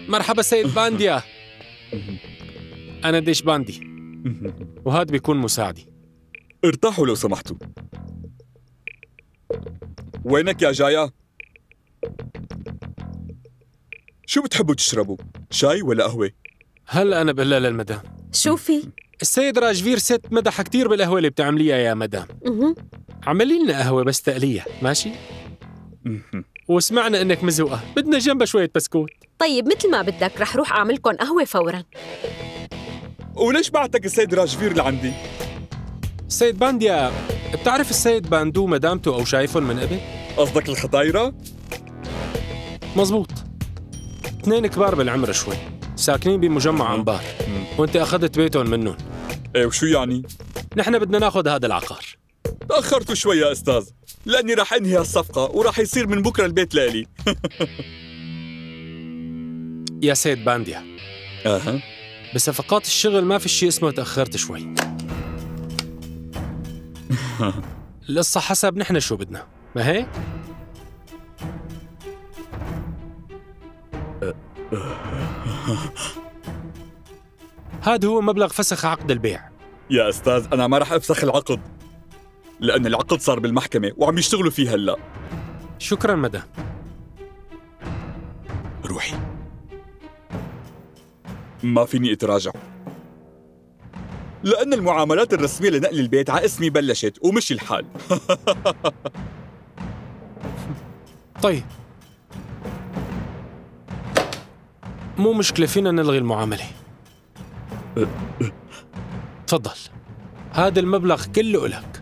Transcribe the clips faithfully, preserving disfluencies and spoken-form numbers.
مرحبا سيد بانديا. أنا ديش باندي وهذا بيكون مساعدي. ارتاحوا لو سمحتوا. وينك يا جايا؟ شو بتحبوا تشربوا؟ شاي ولا قهوة؟ هلا أنا بقول لها للمدام. شو في؟ السيد راجفير ست مدح كتير بالقهوة اللي بتعمليها يا مدام. اها عملي لنا قهوة بس تقليها، ماشي؟ وسمعنا إنك مزوقة، بدنا جنبها شوية بسكوت. طيب مثل ما بدك، رح روح أعملكن قهوة فوراً. وليش بعتك السيد راجفير لعندي؟ السيد بانديا، بتعرف السيد باندو مدامته أو شايفهم من قبل؟ قصدك الخطايرة؟ مزبوط. اثنين كبار بالعمر شوي، ساكنين بمجمع أنبار، وانت أخذت بيتهم منهم. ايه وشو يعني؟ نحن بدنا ناخذ هذا العقار. تأخرتوا شوي يا أستاذ، لأني راح أنهي هالصفقة وراح يصير من بكرة البيت لإلي. يا سيد بانديا، أها بصفقات الشغل ما في شيء اسمه تأخرت شوي. القصة حسب نحن شو بدنا، ما هيك؟ هذا هو مبلغ فسخ عقد البيع. يا أستاذ أنا ما راح أفسخ العقد، لأن العقد صار بالمحكمة وعم يشتغلوا فيه هلأ. شكراً مدام. روحي، ما فيني أتراجع، لأن المعاملات الرسمية لنقل البيت على اسمي بلشت ومشي الحال. طيب مو مشكلة، فينا نلغي المعاملة. تفضل، هذا المبلغ كله إلك.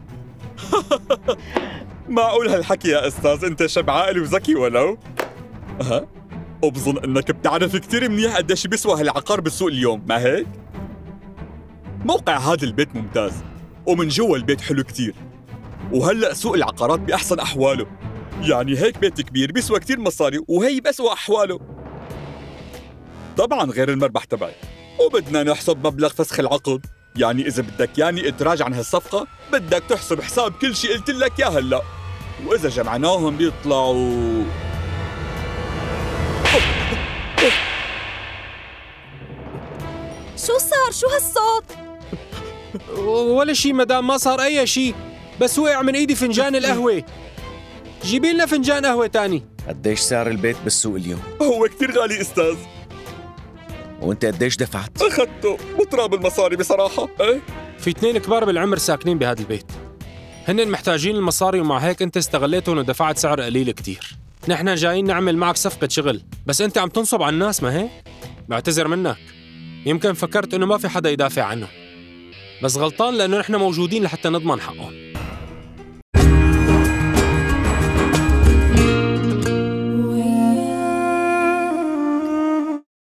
معقول هالحكي يا أستاذ؟ أنت شاب عاقل وذكي ولو؟ أها، وبظن أنك بتعرف كتير منيح قديش بيسوى هالعقار بالسوق اليوم، ما هيك؟ موقع هذا البيت ممتاز، ومن جوا البيت حلو كتير، وهلأ سوق العقارات بأحسن أحواله، يعني هيك بيت كبير بيسوى كتير مصاري وهي بأسوأ أحواله. طبعاً غير المربح تبعي، وبدنا نحسب مبلغ فسخ العقد، يعني إذا بدك ياني اتراجع عن هالصفقة بدك تحسب حساب كل شيء قلت لك يا هلأ، وإذا جمعناهم بيطلعوا شو صار؟ شو هالصوت؟ ولا شيء مدام، ما صار أي شيء، بس وقع من إيدي فنجان القهوة. جيبي لنا فنجان قهوة تاني. قديش سعر البيت بالسوق اليوم؟ هو كتير غالي أستاذ. وانت قديش دفعت؟ أخذته بتراب المصاري بصراحة. ايه في اثنين كبار بالعمر ساكنين بهذا البيت، هن محتاجين المصاري، ومع هيك انت استغليتهم ودفعت سعر قليل كتير. نحن جايين نعمل معك صفقة شغل، بس انت عم تنصب على الناس، ما هيك؟ بعتذر منك، يمكن فكرت انه ما في حدا يدافع عنه، بس غلطان، لانه نحن موجودين لحتى نضمن حقهم.